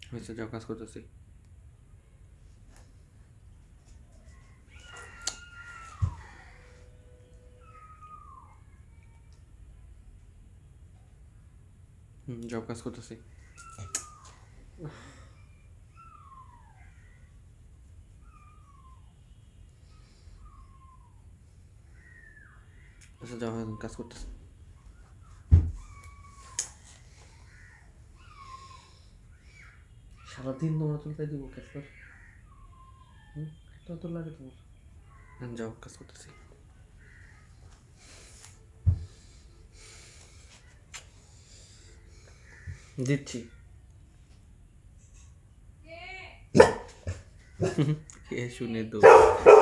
হয়েছে, যাও কাজ করতেছি। যাও কাজ করতেছি। আচ্ছা যাও, এখন কাজ করতেছি। সারাদিন তোমার চলতে দিব কাজ কর। তো লাগে তোমার। যাও কাজ করতেছি। দিচ্ছি। কে শুনে দো।